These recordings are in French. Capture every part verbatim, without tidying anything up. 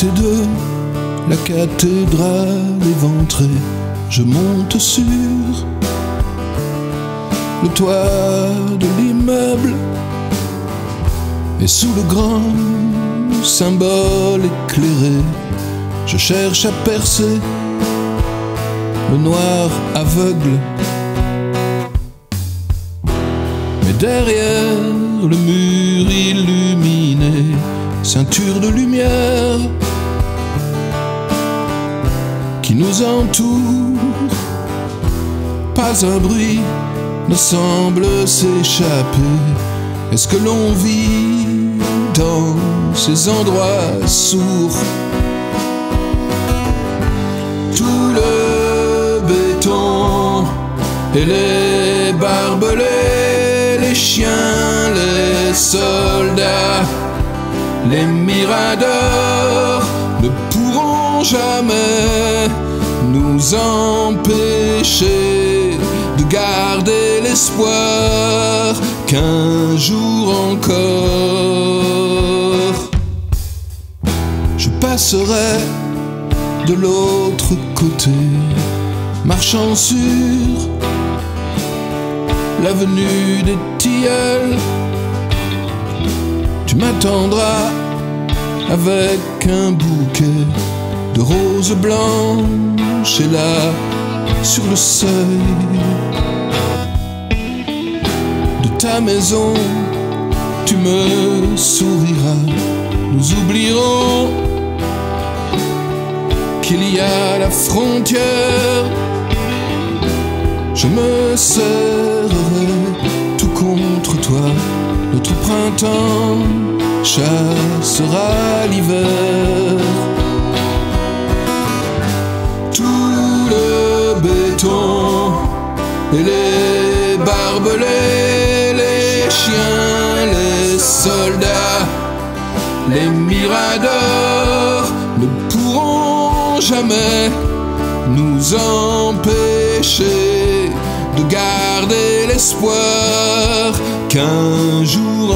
côté de la cathédrale éventrée, je monte sur le toit de l'immeuble, et sous le grand symbole éclairé, je cherche à percer le noir aveugle. Mais derrière le mur illuminé, ceinture de lumière qui nous entoure, pas un bruit ne semble s'échapper. Est-ce que l'on vit dans ces endroits sourds? Tout le béton et les barbelés, les chiens, les soldats, les miradors ne pourront jamais nous empêcher de garder l'espoir qu'un jour encore je passerai de l'autre côté, marchant sur l'avenue des Tilleuls. Tu m'attendras avec un bouquet de roses blanches, et là, sur le seuil de ta maison, tu me souriras. Nous oublierons qu'il y a la frontière. Je me serrerai tout contre toi. Notre printemps chassera l'hiver. Tout le béton et les barbelés, les chiens, les soldats, les miradors ne pourront jamais nous empêcher de garder l'espoir qu'un jour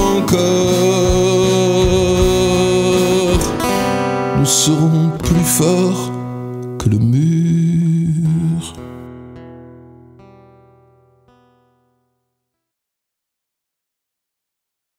encore nous serons plus forts que le mur.